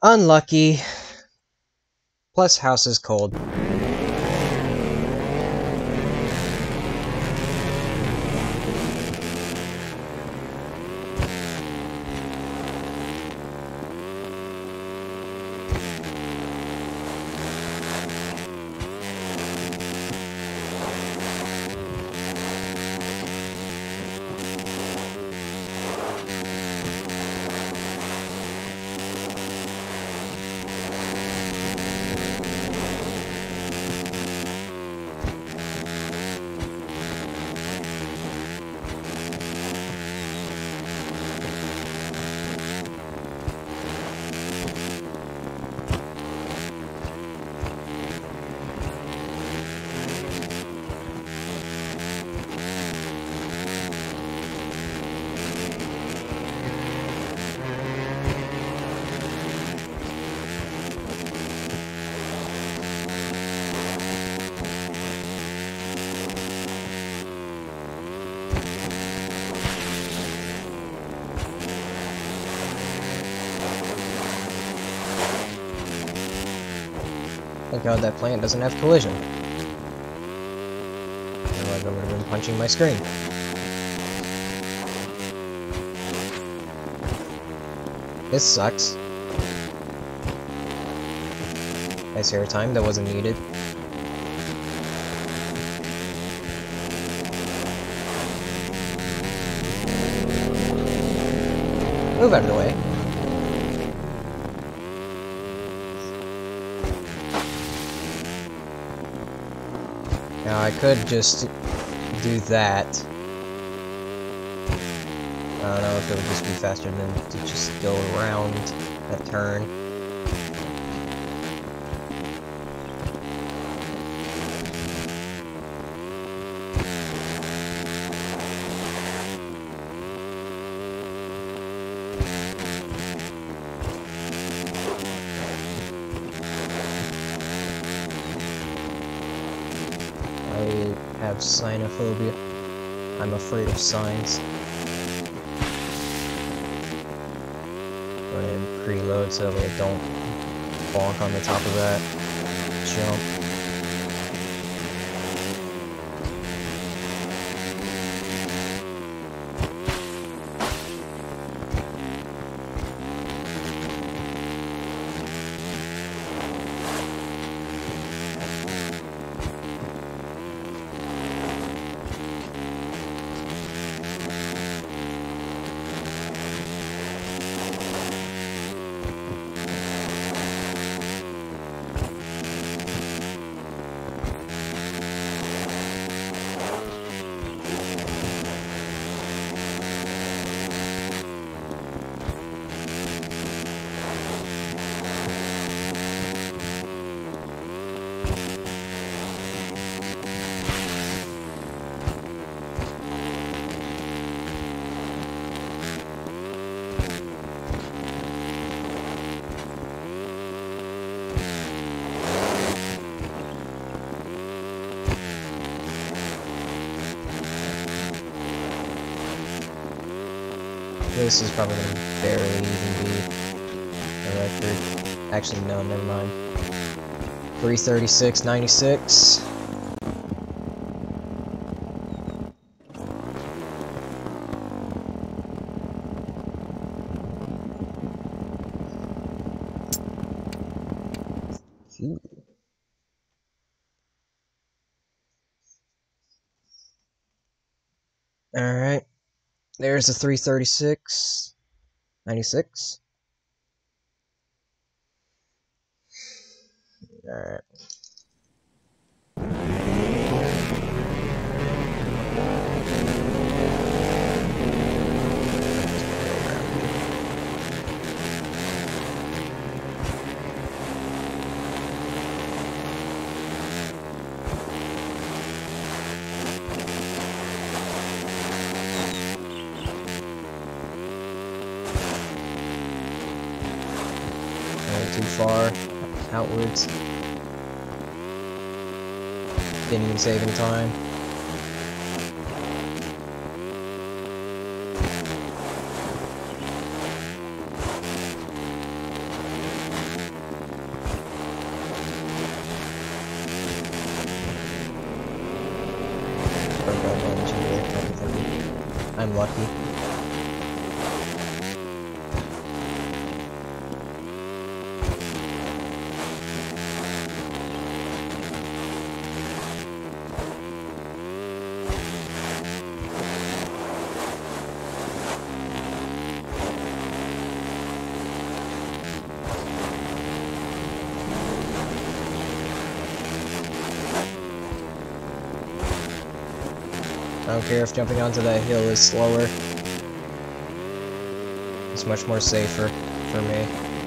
Unlucky. Plus, house is cold. Thank God that plant doesn't have collision. Otherwise I would have been punching my screen. This sucks. Nice air time that wasn't needed. Move out of the way. Now I could just do that. I don't know if it would just be faster than to just go around that turn. I have sinophobia. I'm afraid of signs. Go ahead and preload so that I don't bonk on the top of that jump. This is probably going to barely even be a record. Actually, no, never mind. 3:36.96. Alright. There's the 3:36.96. Alright. Too far outwards. Didn't even save in time. I'm lucky. I don't care if jumping onto that hill is slower. It's much more safer for me.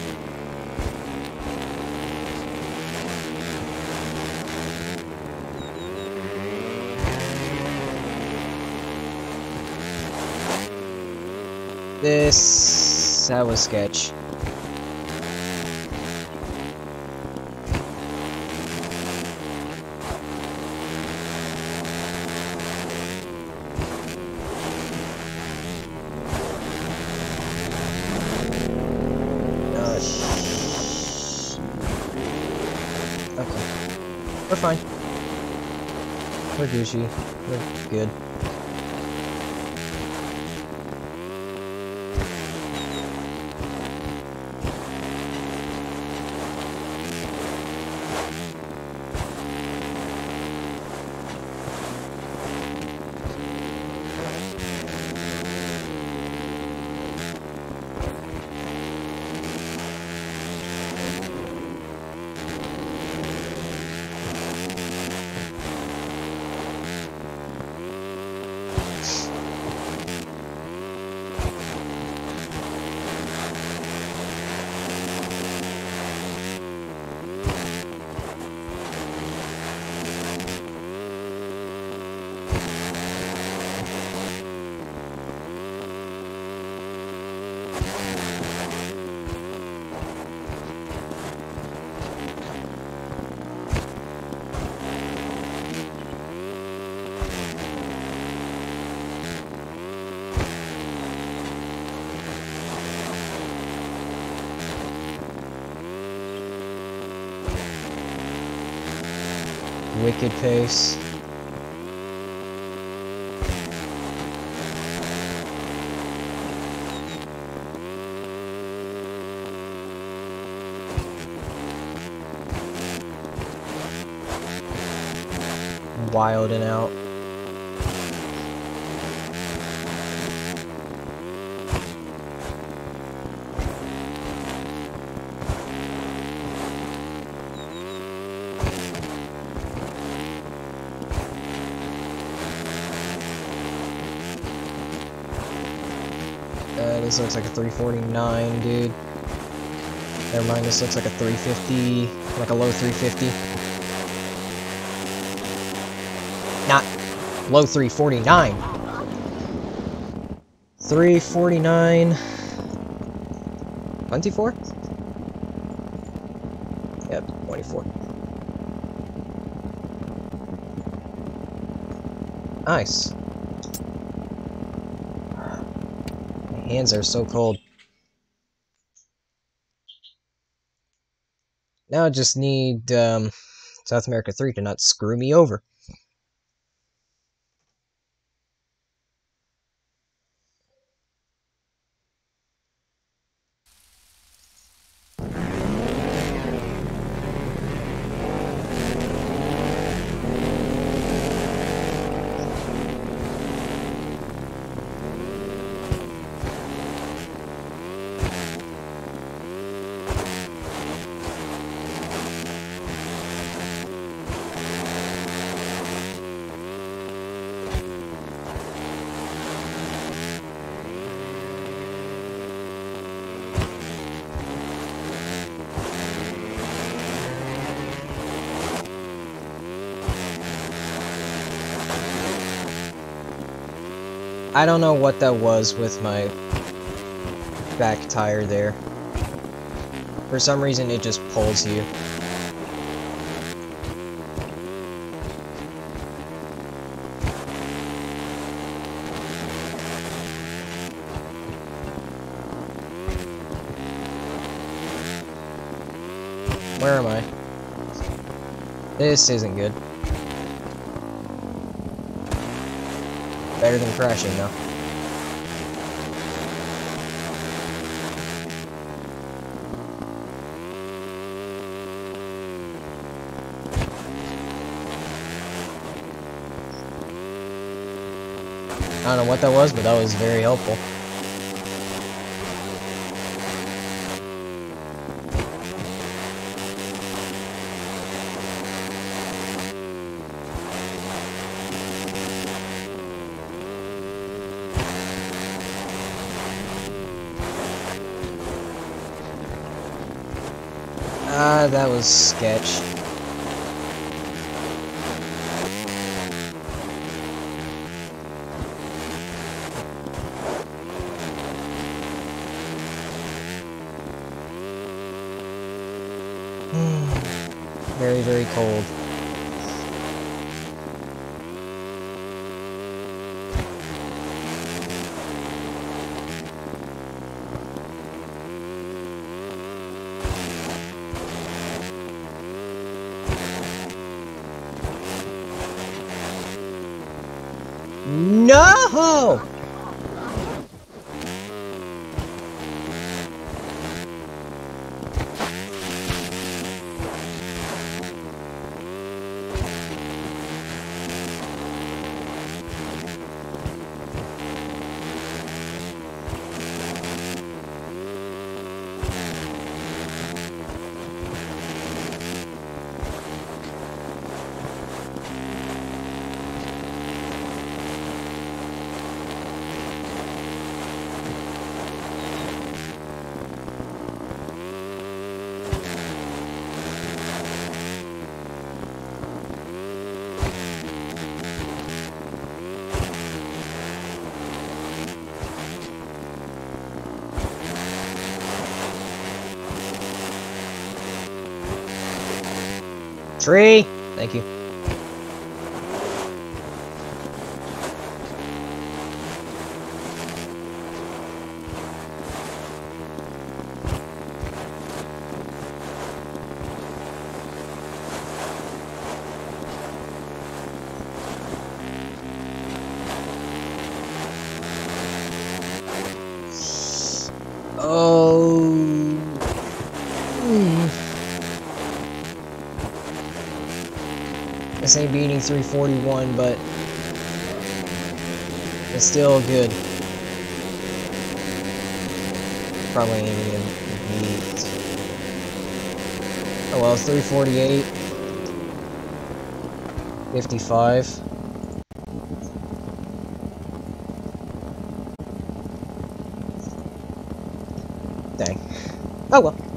That was sketch. Okay. We're fine. We're Gucci. We're good. Wicked pace. Wild and out. This looks like a 349, dude. Never mind, this looks like a 350, like a low 350. Not low 349. 349. 24? Yep, 24. Nice. Hands are so cold. Now I just need South America 3 to not screw me over. I don't know what that was with my back tire there. For some reason, it just pulls you. Where am I? This isn't good. Better than crashing, though. I don't know what that was, but that was very helpful. That was sketch. Very, very cold. No! Tree! Thank you. Oh. This ain't beating 341, but it's still good. Probably ain't even beat. Oh well, 348. 55. Dang. Oh well.